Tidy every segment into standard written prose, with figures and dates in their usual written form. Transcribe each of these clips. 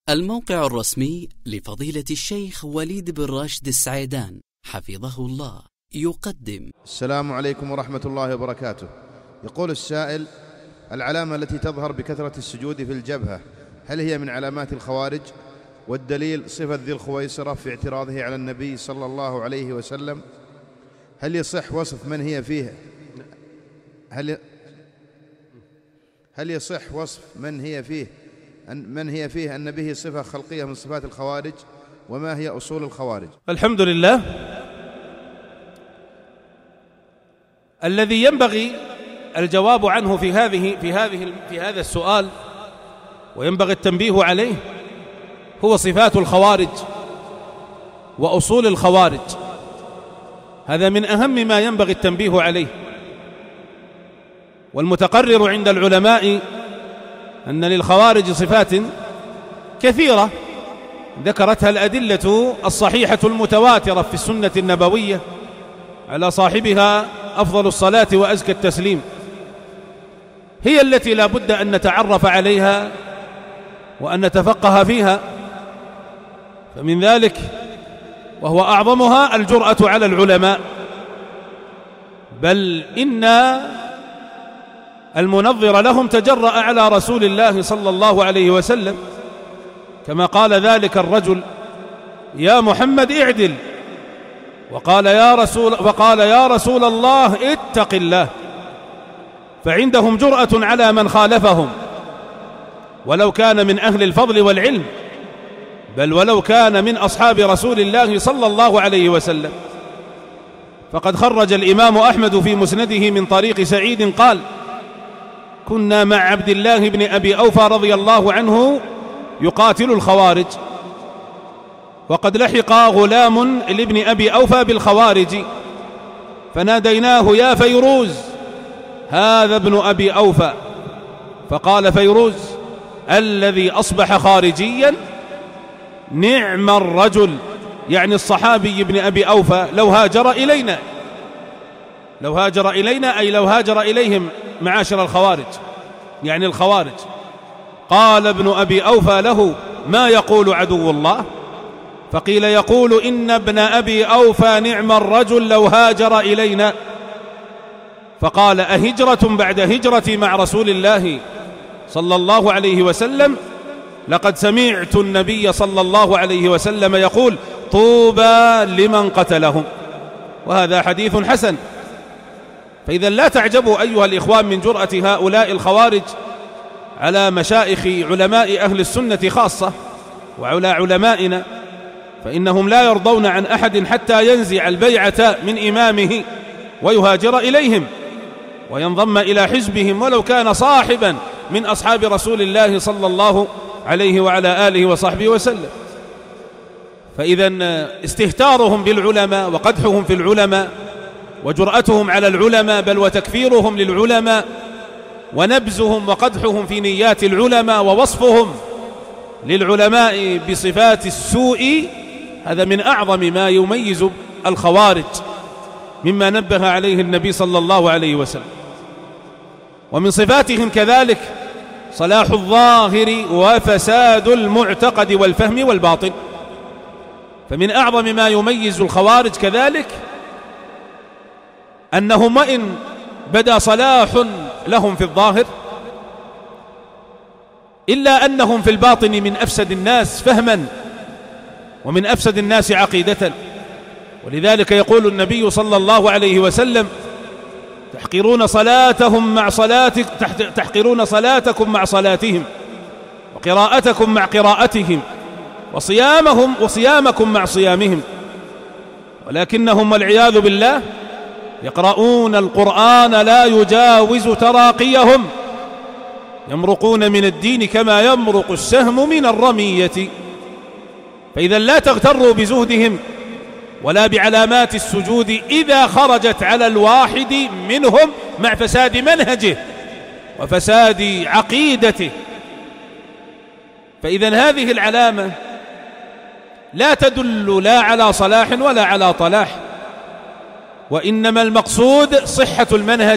الموقع الرسمي لفضيلة الشيخ وليد بن راشد السعيدان حفظه الله يقدم. السلام عليكم ورحمة الله وبركاته. يقول السائل: العلامة التي تظهر بكثرة السجود في الجبهة هل هي من علامات الخوارج؟ والدليل صفة ذي الخويصرة في اعتراضه على النبي صلى الله عليه وسلم. هل يصح وصف من هي فيه هل يصح وصف من هي فيه أن به صفة خلقية من صفات الخوارج؟ وما هي أصول الخوارج؟ الحمد لله. الذي ينبغي الجواب عنه في هذا السؤال وينبغي التنبيه عليه هو صفات الخوارج وأصول الخوارج. هذا من أهم ما ينبغي التنبيه عليه. والمتقرر عند العلماء أن للخوارج صفات كثيرة ذكرتها الأدلة الصحيحة المتواترة في السنة النبوية على صاحبها أفضل الصلاة وأزكى التسليم، هي التي لا بد أن نتعرف عليها وأن نتفقه فيها. فمن ذلك وهو أعظمها الجرأة على العلماء، بل إن المنظر لهم تجرأ على رسول الله صلى الله عليه وسلم كما قال ذلك الرجل: يا محمد اعدل، وقال يا رسول الله اتق الله. فعندهم جرأة على من خالفهم ولو كان من أهل الفضل والعلم، بل ولو كان من أصحاب رسول الله صلى الله عليه وسلم. فقد خرج الإمام أحمد في مسنده من طريق سعيد قال: كنا مع عبد الله بن أبي أوفى رضي الله عنه يقاتل الخوارج، وقد لحق غلام لابن أبي أوفى بالخوارج، فناديناه: يا فيروز، هذا ابن أبي أوفى. فقال فيروز: الذي أصبح خارجيا نعم الرجل، يعني الصحابي ابن أبي أوفى، لو هاجر إلينا أي لو هاجر إليهم معاشر الخوارج، يعني الخوارج. قال ابن أبي أوفى له: ما يقول عدو الله؟ فقيل: يقول إن ابن أبي أوفى نعم الرجل لو هاجر إلينا. فقال: أهجرة بعد هجرتي مع رسول الله صلى الله عليه وسلم؟ لقد سمعت النبي صلى الله عليه وسلم يقول: طوبى لمن قتلهم. وهذا حديث حسن. فإذا لا تعجبوا أيها الإخوان من جرأة هؤلاء الخوارج على مشايخ علماء أهل السنة خاصة وعلى علمائنا، فإنهم لا يرضون عن أحد حتى ينزع البيعة من إمامه ويهاجر إليهم وينضم إلى حزبهم ولو كان صاحبا من أصحاب رسول الله صلى الله عليه وعلى آله وصحبه وسلم. فإذا استهتارهم بالعلماء وقدحهم في العلماء وجرأتهم على العلماء، بل وتكفيرهم للعلماء ونبزهم وقدحهم في نيات العلماء ووصفهم للعلماء بصفات السوء، هذا من أعظم ما يميز الخوارج، مما نبه عليه النبي صلى الله عليه وسلم. ومن صفاتهم كذلك صلاح الظاهر وفساد المعتقد والفهم والباطن. فمن أعظم ما يميز الخوارج كذلك أنهم وإن بدا صلاح لهم في الظاهر إلا أنهم في الباطن من أفسد الناس فهما ومن أفسد الناس عقيدة. ولذلك يقول النبي صلى الله عليه وسلم: تحقرون صلاتكم مع صلاتهم، وقراءتكم مع قراءتهم، وصيامكم مع صيامهم، ولكنهم والعياذ بالله يقرؤون القرآن لا يجاوز تراقيهم، يمرقون من الدين كما يمرق السهم من الرمية. فإذا لا تغتروا بزهدهم ولا بعلامات السجود إذا خرجت على الواحد منهم مع فساد منهجه وفساد عقيدته. فإذا هذه العلامة لا تدل لا على صلاح ولا على طلاح، وإنما المقصود صحة المنهج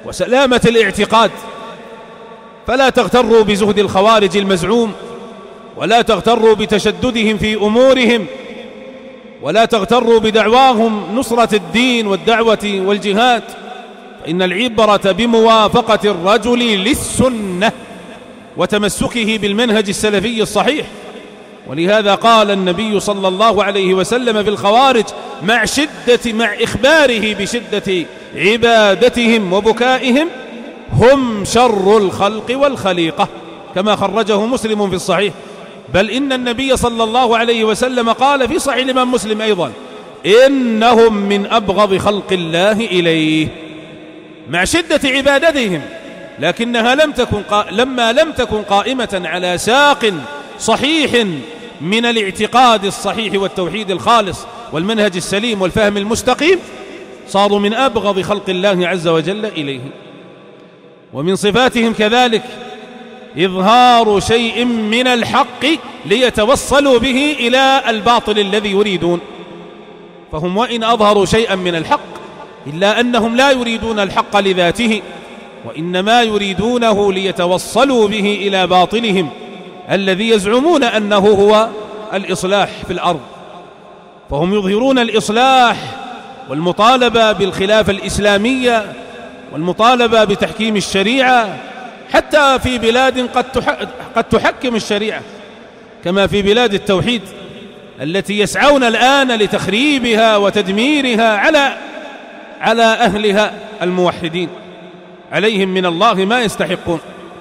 وسلامة الاعتقاد. فلا تغتروا بزهد الخوارج المزعوم ولا تغتروا بتشددهم في أمورهم، ولا تغتروا بدعواهم نصرة الدين والدعوة والجهاد، فإن العبرة بموافقة الرجل للسنة وتمسكه بالمنهج السلفي الصحيح. ولهذا قال النبي صلى الله عليه وسلم في الخوارج مع إخباره بشدة عبادتهم وبكائهم: هم شر الخلق والخليقة، كما خرجه مسلم في الصحيح. بل إن النبي صلى الله عليه وسلم قال في صحيح الإمام مسلم أيضا: إنهم من أبغض خلق الله إليه، مع شدة عبادتهم، لكنها لما لم تكن قائمة على ساق صحيح من الاعتقاد الصحيح والتوحيد الخالص والمنهج السليم والفهم المستقيم، صاروا من أبغض خلق الله عز وجل إليه. ومن صفاتهم كذلك إظهار شيء من الحق ليتوصلوا به إلى الباطل الذي يريدون، فهم وإن أظهروا شيئا من الحق إلا أنهم لا يريدون الحق لذاته، وإنما يريدونه ليتوصلوا به إلى باطلهم الذي يزعمون أنه هو الإصلاح في الأرض. فهم يظهرون الإصلاح والمطالبة بالخلافة الإسلامية والمطالبة بتحكيم الشريعة، حتى في بلاد قد تحكم الشريعة، كما في بلاد التوحيد التي يسعون الآن لتخريبها وتدميرها على أهلها الموحدين، عليهم من الله ما يستحقون.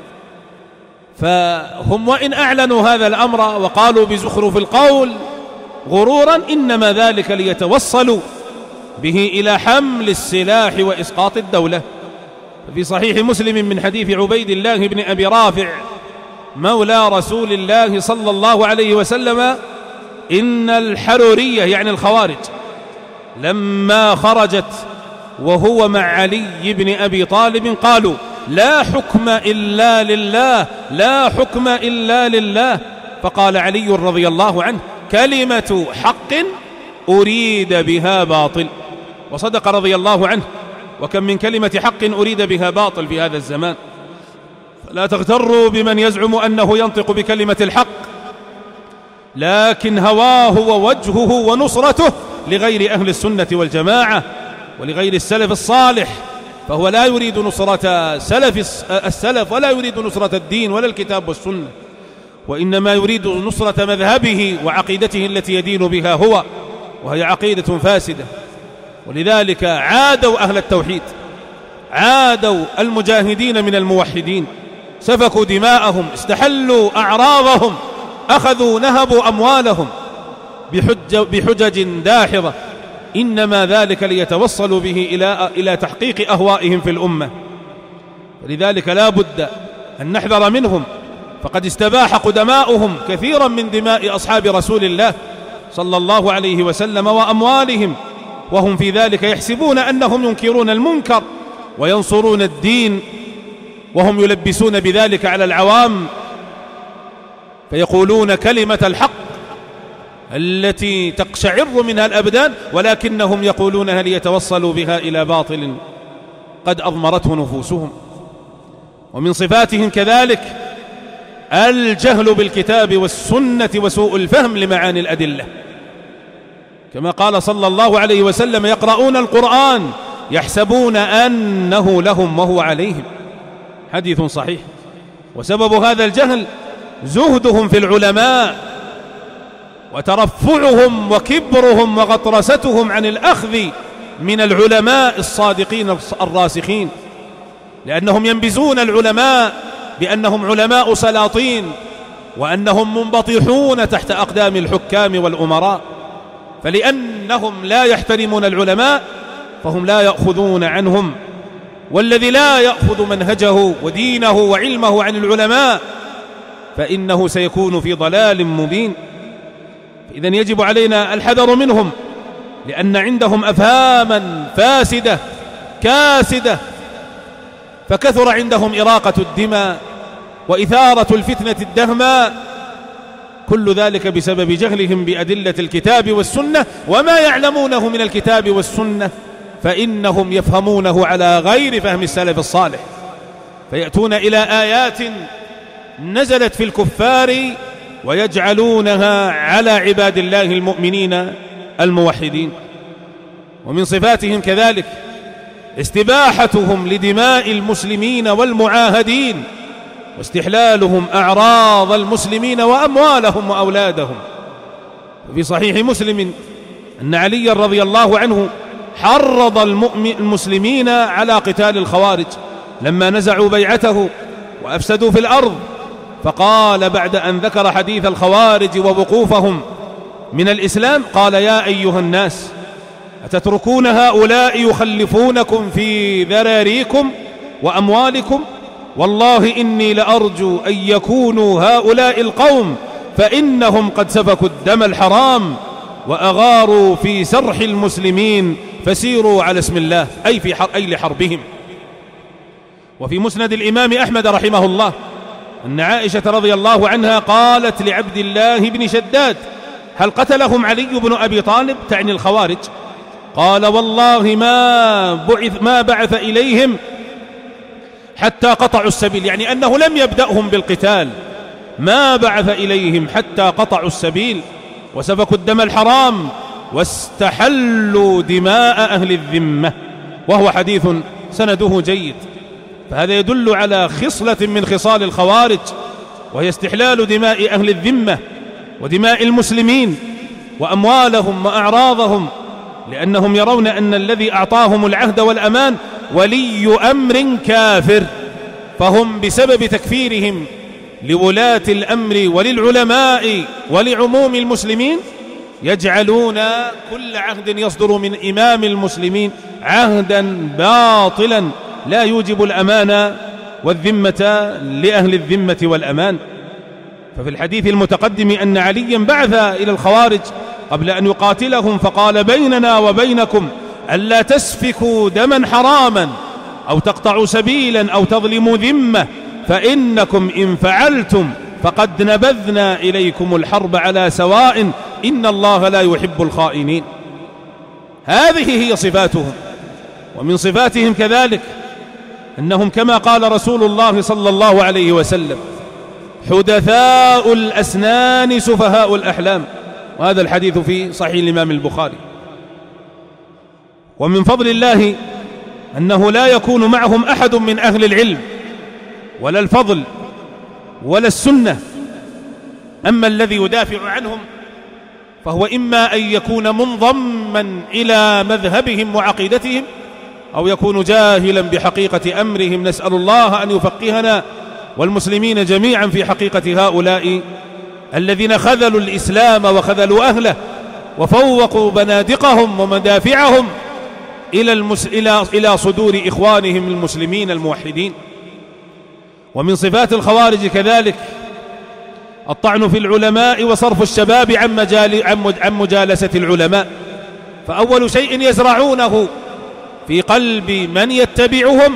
فهم وإن أعلنوا هذا الأمر وقالوا بزخرف القول غرورا، إنما ذلك ليتوصلوا به إلى حمل السلاح وإسقاط الدولة. في صحيح مسلم من حديث عبيد الله بن أبي رافع مولى رسول الله صلى الله عليه وسلم: إن الحرورية يعني الخوارج لما خرجت وهو مع علي بن أبي طالب قالوا: لا حكم إلا لله، لا حكم إلا لله. فقال علي رضي الله عنه: كلمة حق أريد بها باطل. وصدق رضي الله عنه، وكم من كلمة حق أريد بها باطل في هذا الزمان. فلا تغتروا بمن يزعم أنه ينطق بكلمة الحق، لكن هواه ووجهه ونصرته لغير أهل السنة والجماعة ولغير السلف الصالح، فهو لا يريد نصرة السلف ولا يريد نصرة الدين ولا الكتاب والسنة، وإنما يريد نصرة مذهبه وعقيدته التي يدين بها هو، وهي عقيدة فاسدة. ولذلك عادوا أهل التوحيد، عادوا المجاهدين من الموحدين، سفكوا دماءهم، استحلوا أعراضهم، نهبوا أموالهم بحجج داحضة، إنما ذلك ليتوصلوا به إلى تحقيق أهوائهم في الأمة. ولذلك لا بد أن نحذر منهم، فقد استباح قدماؤهم كثيرا من دماء أصحاب رسول الله صلى الله عليه وسلم وأموالهم، وهم في ذلك يحسبون أنهم ينكرون المنكر وينصرون الدين، وهم يلبسون بذلك على العوام، فيقولون كلمة الحق التي تقشعر منها الأبدان، ولكنهم يقولونها ليتوصلوا بها إلى باطل قد أضمرته نفوسهم. ومن صفاتهم كذلك الجهل بالكتاب والسنة وسوء الفهم لمعاني الأدلة، كما قال صلى الله عليه وسلم: يقرؤون القرآن يحسبون أنه لهم وهو عليهم، حديث صحيح. وسبب هذا الجهل زهدهم في العلماء وترفعهم وكبرهم وغطرستهم عن الأخذ من العلماء الصادقين الراسخين، لأنهم ينبذون العلماء بأنهم علماء سلاطين وأنهم منبطحون تحت أقدام الحكام والأمراء، فلأنهم لا يحترمون العلماء فهم لا يأخذون عنهم. والذي لا يأخذ منهجه ودينه وعلمه عن العلماء فإنه سيكون في ضلال مبين. إذن يجب علينا الحذر منهم، لأن عندهم أفهاما فاسدة كاسدة، فكثر عندهم إراقة الدماء وإثارة الفتنة الدهماء، كل ذلك بسبب جهلهم بأدلة الكتاب والسنة، وما يعلمونه من الكتاب والسنة فإنهم يفهمونه على غير فهم السلف الصالح، فيأتون إلى آيات نزلت في الكفار ويجعلونها على عباد الله المؤمنين الموحدين. ومن صفاتهم كذلك استباحتهم لدماء المسلمين والمعاهدين، واستحلالهم أعراض المسلمين وأموالهم وأولادهم. في صحيح مسلم أن علي رضي الله عنه حرض المسلمين على قتال الخوارج لما نزعوا بيعته وأفسدوا في الأرض، فقال بعد أن ذكر حديث الخوارج ووقوفهم من الإسلام قال: يا أيها الناس، أتتركون هؤلاء يخلفونكم في ذراريكم وأموالكم؟ والله إني لأرجو أن يكونوا هؤلاء القوم، فإنهم قد سفكوا الدم الحرام وأغاروا في سرح المسلمين، فسيروا على اسم الله، أي لحربهم. وفي مسند الإمام أحمد رحمه الله أن عائشة رضي الله عنها قالت لعبد الله بن شداد: هل قتلهم علي بن أبي طالب؟ تعني الخوارج. قال: والله ما بعث إليهم حتى قطعوا السبيل، يعني أنه لم يبدأهم بالقتال، ما بعث إليهم حتى قطعوا السبيل وسفكوا الدم الحرام واستحلوا دماء أهل الذمة. وهو حديث سنده جيد. فهذا يدل على خصلة من خصال الخوارج، وهي استحلال دماء أهل الذمة ودماء المسلمين وأموالهم وأعراضهم، لأنهم يرون أن الذي أعطاهم العهد والأمان ولي أمر كافر، فهم بسبب تكفيرهم لولاة الأمر وللعلماء ولعموم المسلمين يجعلون كل عهد يصدر من إمام المسلمين عهدا باطلا لا يوجب الأمان والذمة لأهل الذمة والأمان. ففي الحديث المتقدم أن عليا بعث إلى الخوارج قبل أن يقاتلهم فقال: بيننا وبينكم ألا تسفكوا دما حراما أو تقطعوا سبيلا أو تظلموا ذمة، فإنكم إن فعلتم فقد نبذنا إليكم الحرب على سواء، إن الله لا يحب الخائنين. هذه هي صفاتهم. ومن صفاتهم كذلك أنهم كما قال رسول الله صلى الله عليه وسلم: حدثاء الأسنان سفهاء الأحلام. وهذا الحديث في صحيح الإمام البخاري. ومن فضل الله أنه لا يكون معهم أحد من أهل العلم ولا الفضل ولا السنة. أما الذي يدافع عنهم فهو إما أن يكون منضما إلى مذهبهم وعقيدتهم، أو يكون جاهلا بحقيقة أمرهم. نسأل الله أن يفقهنا والمسلمين جميعا في حقيقة هؤلاء الذين خذلوا الإسلام وخذلوا أهله وفوقوا بنادقهم ومدافعهم إلى صدور إخوانهم المسلمين الموحدين. ومن صفات الخوارج كذلك الطعن في العلماء وصرف الشباب عن مجالسة العلماء. فأول شيء يزرعونه في قلب من يتبعهم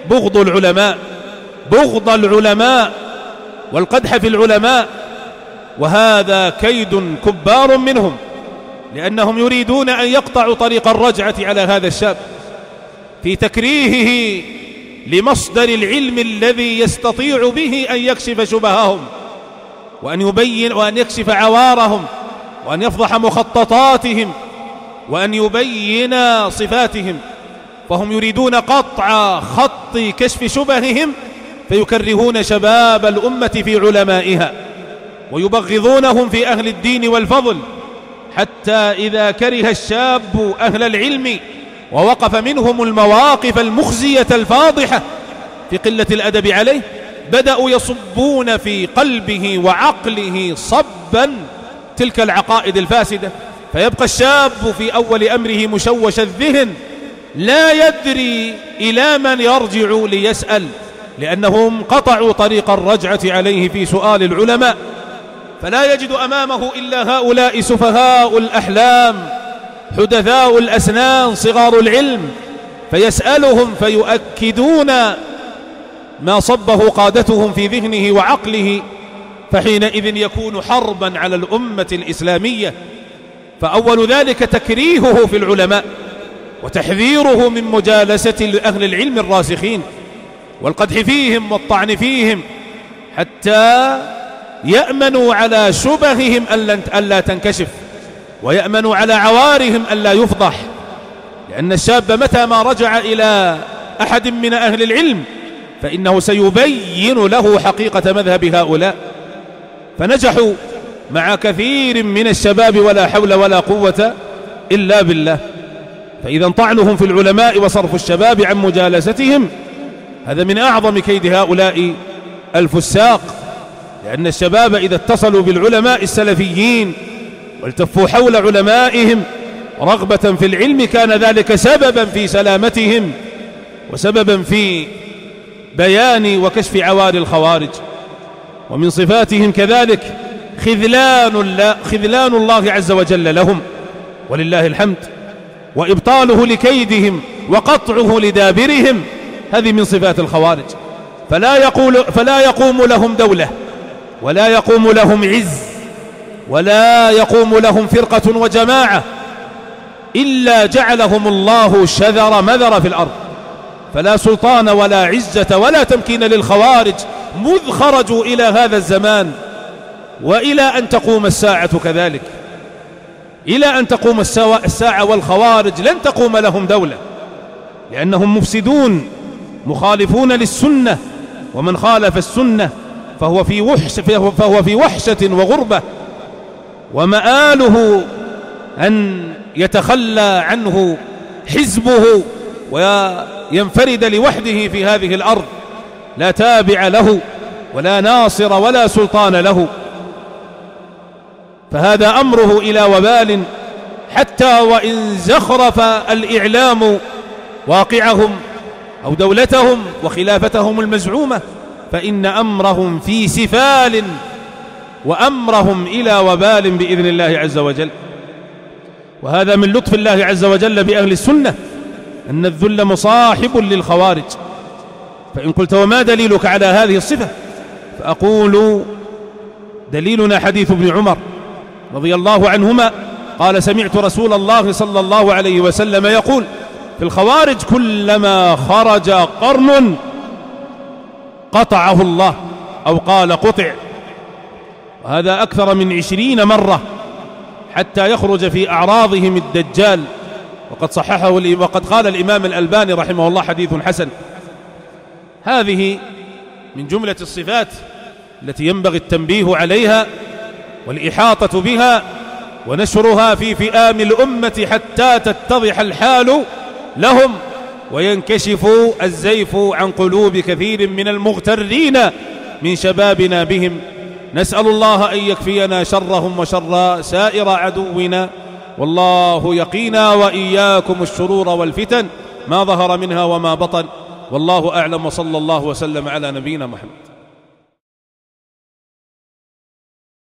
بغض العلماء والقدح في العلماء، وهذا كيد كبار منهم، لأنهم يريدون أن يقطعوا طريق الرجعة على هذا الشاب في تكريهه لمصدر العلم الذي يستطيع به أن يكشف شبههم وأن يبين وأن يكشف عوارهم وأن يفضح مخططاتهم وأن يبين صفاتهم. فهم يريدون قطع خط كشف شبههم، فيكرهون شباب الأمة في علمائها ويبغضونهم في أهل الدين والفضل، حتى إذا كره الشاب أهل العلم ووقف منهم المواقف المخزية الفاضحة في قلة الأدب عليه، بدأوا يصبون في قلبه وعقله صبا تلك العقائد الفاسدة، فيبقى الشاب في أول أمره مشوش الذهن لا يدري إلى من يرجع ليسأل، لأنهم قطعوا طريق الرجعة عليه في سؤال العلماء، فلا يجد أمامه إلا هؤلاء سفهاء الأحلام حدثاء الأسنان صغار العلم، فيسألهم فيؤكدون ما صبه قادتهم في ذهنه وعقله، فحينئذ يكون حربا على الأمة الإسلامية. فأول ذلك تكريهه في العلماء وتحذيره من مجالسة أهل العلم الراسخين والقدح فيهم والطعن فيهم، حتى يأمنوا على شبههم ألا تنكشف، ويأمنوا على عوارهم ألا يفضح، لأن الشاب متى ما رجع إلى أحد من أهل العلم فإنه سيبين له حقيقة مذهب هؤلاء. فنجحوا مع كثير من الشباب ولا حول ولا قوة إلا بالله. فإذا طعنهم في العلماء وصرف الشباب عن مجالستهم هذا من أعظم كيد هؤلاء الفساق، لأن الشباب إذا اتصلوا بالعلماء السلفيين والتفوا حول علمائهم رغبة في العلم كان ذلك سببا في سلامتهم وسببا في بيان وكشف عوار الخوارج. ومن صفاتهم كذلك خذلان الله عز وجل لهم ولله الحمد، وإبطاله لكيدهم وقطعه لدابرهم، هذه من صفات الخوارج. فلا يقوم لهم دولة ولا يقوم لهم عز ولا يقوم لهم فرقة وجماعة إلا جعلهم الله شذر مذر في الأرض، فلا سلطان ولا عزة ولا تمكين للخوارج مذ خرجوا إلى هذا الزمان وإلى أن تقوم الساعة كذلك. إلى أن تقوم الساعة والخوارج لن تقوم لهم دولة، لأنهم مفسدون مخالفون للسنة، ومن خالف السنة فهو في وحشة وغربة، ومآله أن يتخلى عنه حزبه وينفرد لوحده في هذه الأرض، لا تابع له ولا ناصر ولا سلطان له. فهذا أمره إلى وبال، حتى وإن زخرف الإعلام واقعهم أو دولتهم وخلافتهم المزعومة فإن أمرهم في سفال وأمرهم إلى وبال بإذن الله عز وجل. وهذا من لطف الله عز وجل بأهل السنة أن الذل مصاحب للخوارج. فإن قلت وما دليلك على هذه الصفة؟ فأقول دليلنا حديث ابن عمر رضي الله عنهما قال سمعت رسول الله صلى الله عليه وسلم يقول في الخوارج كلما خرج قرن قطعه الله، أو قال قطع، وهذا أكثر من 20 مرة حتى يخرج في أعراضهم الدجال، وقد صححه وقد قال الإمام الألباني رحمه الله حديث حسن. هذه من جملة الصفات التي ينبغي التنبيه عليها والإحاطة بها ونشرها في فئام الأمة حتى تتضح الحال لهم وينكشف الزيف عن قلوب كثير من المغترين من شبابنا بهم. نسأل الله أن يكفينا شرهم وشر سائر عدونا، والله يقينا وإياكم الشرور والفتن ما ظهر منها وما بطن، والله أعلم، وصلى الله وسلم على نبينا محمد.